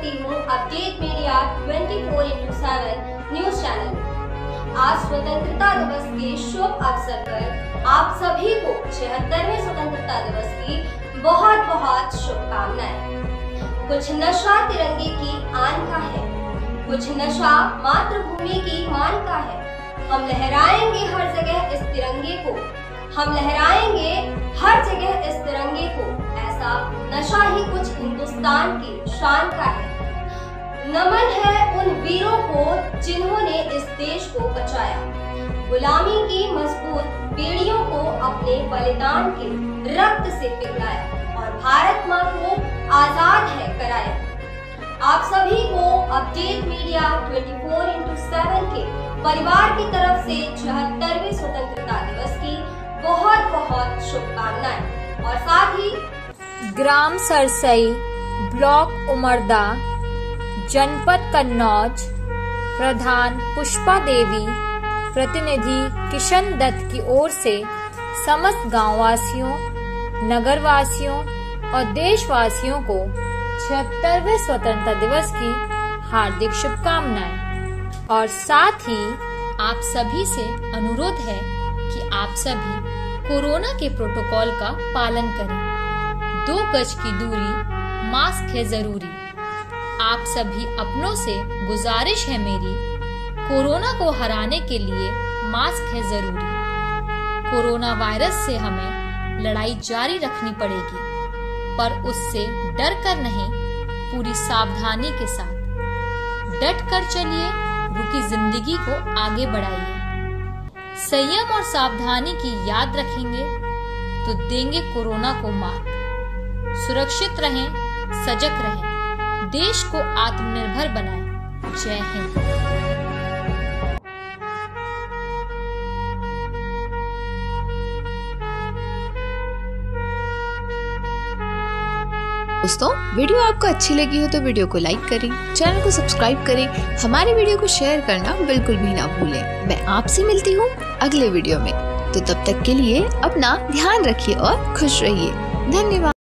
मिलती हूँ update media 24/7 news channel में। आज स्वतंत्रता दिवस के शुभ अवसर पर आप सभी को 76वें स्वतंत्रता दिवस की बहुत बहुत शुभकामनाएं। कुछ नशा तिरंगे की आन का है, कुछ नशा मातृभूमि की मान का है। हम लहराएंगे हर जगह इस तिरंगे को, हम लहराएंगे हर जगह इस तिरंगे को। ऐसा नशा ही कुछ हिंदुस्तान की शान का है। नमन है उन वीरों को जिन्होंने इस देश को बचाया, गुलामी की मजबूत बेड़ियों को अपने बलिदान के रक्त से पिघलाया और भारत मां को आजाद है कराया। आप सभी को अपडेट मीडिया 24/7 के परिवार की तरफ से 76वें स्वतंत्रता दिवस की बहुत बहुत शुभकामनाएं। और साथ ही ग्राम सरसई, ब्लॉक उमरदा, जनपद कन्नौज, प्रधान पुष्पा देवी, प्रतिनिधि किशन दत्त की ओर से समस्त गांववासियों, नगरवासियों और देशवासियों को 76वें स्वतंत्रता दिवस की हार्दिक शुभकामनाएं। और साथ ही आप सभी से अनुरोध है कि आप सभी कोरोना के प्रोटोकॉल का पालन करें। 2 गज की दूरी, मास्क है जरूरी। आप सभी अपनों से गुजारिश है मेरी, कोरोना को हराने के लिए मास्क है जरूरी। कोरोना वायरस से हमें लड़ाई जारी रखनी पड़ेगी, पर उससे डर कर नहीं, पूरी सावधानी के साथ डट कर चलिए, रुकी जिंदगी को आगे बढ़ाइए। संयम और सावधानी की याद रखेंगे तो देंगे कोरोना को मात। सुरक्षित रहें, सजग रहें, देश को आत्मनिर्भर बनाएं। जय हिंद। दोस्तों, वीडियो आपको अच्छी लगी हो तो वीडियो को लाइक करें, चैनल को सब्सक्राइब करें, हमारे वीडियो को शेयर करना बिल्कुल भी ना भूलें। मैं आपसे मिलती हूँ अगले वीडियो में, तो तब तक के लिए अपना ध्यान रखिए और खुश रहिए। धन्यवाद।